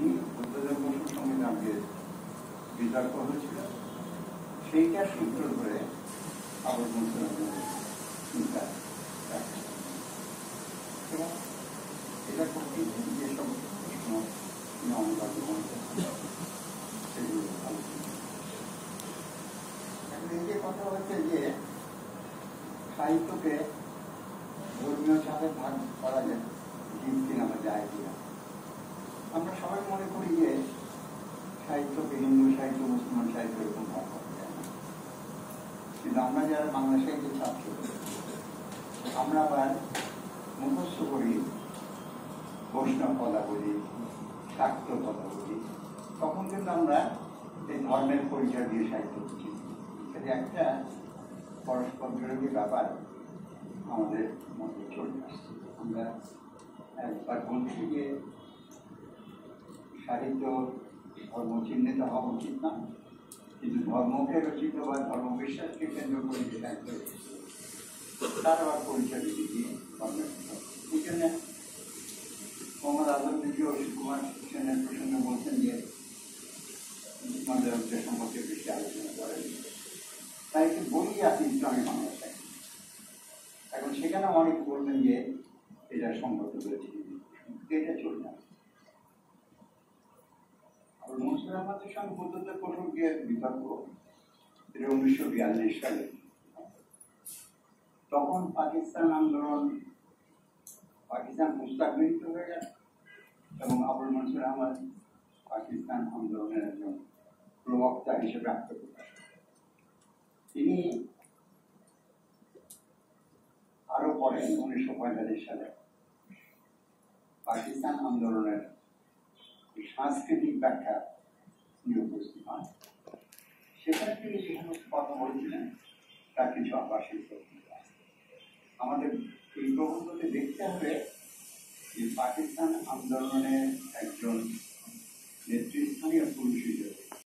তিনি বুদ্ধদেব বসুর সঙ্গে যে বিতর্ক হয়েছিল সেইটার সূত্র ধরে আবুল মনসুর আহমদের চিন্তা এবং এটা করতে যেসব প্রশ্ন তিনি অনিবার্য মনে করছেন সেগুলো আলোচনা। এখন এই যে কথা হচ্ছে যে সাহিত্যকে ধর্মীয় সাথে ভাগ করা যায় ঠিক কিনা বা যায় কিনা, আমরা সবাই মনে করি যে সাহিত্যকে হিন্দু সাহিত্য মুসলমান সাহিত্য এরকম ভাগ করা যায় না। কিন্তু আমরা যারা বাংলা সাহিত্যের ছাত্র আমরা আবার মুখস্থ করি বৈষ্ণব কথা বলি, শাক্ত কথা বলি, তখন কিন্তু আমরা এই ধর্মের পরিচয় দিয়ে সাহিত্য বুঝি। একটা পরস্পর বিরোধী ব্যাপার আমাদের মধ্যে চলে আসছে। আমরা একবার বলছি যে সাহিত্য ধর্ম চিহ্নিত হওয়া উচিত না, কিন্তু ধর্মকে রচিত বা ধর্ম বিশ্বাসকে কেন্দ্র করে যে সাহিত্য তার আবার পরিচয় দিতে গিয়ে ধর্মের এই জন্য মোহাম্মদ আজম দ্বিতীয় সুকুমার সেনের প্রসঙ্গে বলছেন যে মন্দিরকে সম্পর্কে বেশি আলোচনা করেন, তাই একটু বলি আছে ইসলামী বাংলা সাহিত্য। এখন সেখানে অনেকে বলবেন যে এটা সংগত রয়েছে, এটা চলবে না। আর মনসুর আহমদের সঙ্গে বুদ্ধদেব বসুর যে বিতর্ক, এটা 1942 সালে, তখন পাকিস্তান আন্দোলন, পাকিস্তান মুস্তাকবিহিত হয়ে গেল এবং আবুল মনসুর আহমদ পাকিস্তান আন্দোলনের একজন প্রবক্তা হিসেবে আত্মপ্রকাশ। তিনি আরো পরে 1945 সালে পাকিস্তান আন্দোলনের সাংস্কৃতিক ব্যাখ্যা নিয়ে উপস্থিত হন। সেখানে তিনি যেখানে কথা বলেছিলেন তার কিছু আবাসিক আমাদের এই প্রবন্ধকে দেখতে হবে যে পাকিস্তান আন্দোলনের একজন নেতৃস্থানীয় পুরুষ হিসেবে